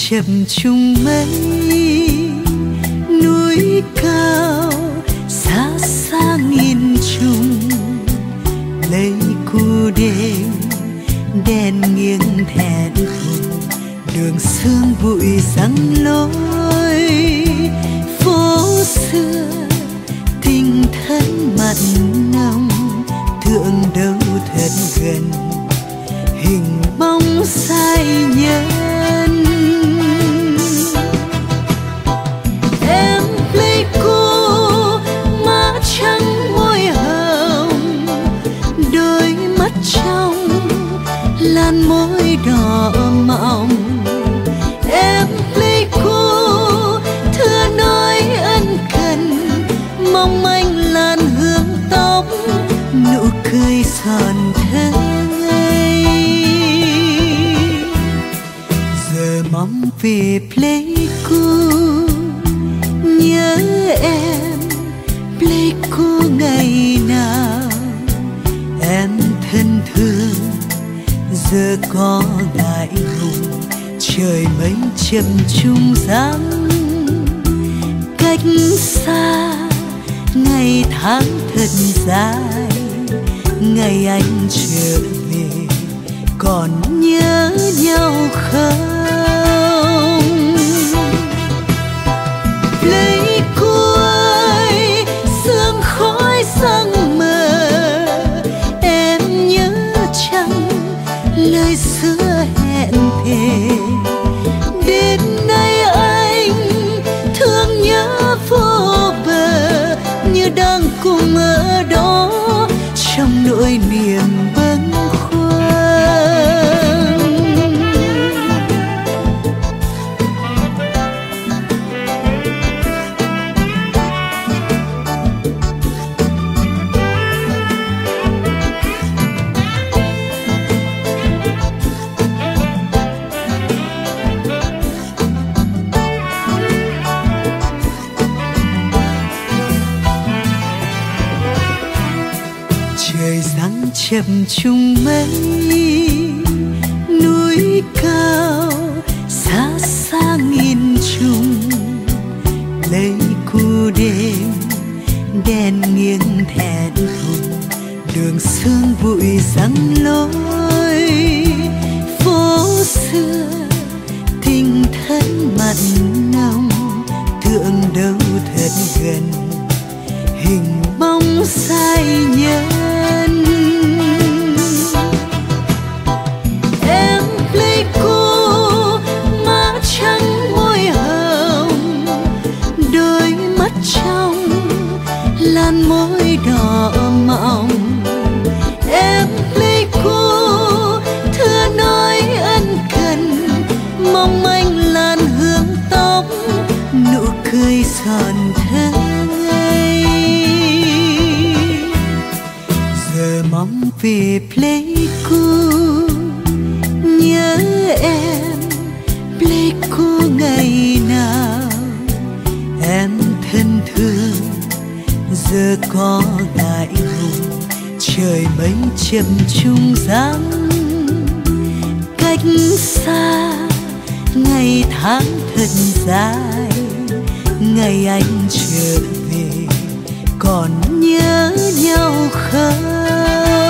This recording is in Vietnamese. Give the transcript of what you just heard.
chập trùng mây, núi cao xa xa nghìn trùng, lấy cu đêm đèn nghiêng thẹn thùng, đường sương bụi răng lối phố xưa, tình thân mặn nồng thương đâu thật gần, hình bóng sai nhân. Em Pleiku má trắng môi hồng, đôi mắt trong làn môi đỏ mọng. Em Pleiku thưa nói ân cần, mong manh làn hương tóc, nụ cười giòn thơ ngây. Giờ mong về Pleiku, nhớ em Pleiku ngày nào. Em thân thương giờ có ngại ngùng, trời mây chập trùng giăng cách xa, ngày tháng thật dài. Ngày anh trở về còn nhớ nhau không? Pleiku ơi, sương khói răng mờ, em nhớ chăng lời xưa hẹn thề. Đến nay anh thương nhớ vô bờ, như đang cùng ở đó trong nỗi niềm bâng khuâng. Trời giăng chập trùng mây, núi cao xa xa nghìn trùng, lấy cu đêm đèn nghiêng thẹn thùng, đường sương bụi răng lối phố xưa, tình thân mặn nồng thương đâu thật gần, hình bóng sai nhân. Em Pleiku má trắng môi hồng, đôi mắt trong làn môi đỏ mọng. Em Pleiku thưa nói ân cần, mong manh làn hương tóc, nụ cười giòn thơ ngây. Giờ mong về Pleiku, nhớ em Pleiku ngày nào. Em thân thương giờ có ngại ngùng, trời mây chập trùng giăng cách xa, ngày tháng thật dài. Ngày anh trở về còn nhớ nhau không?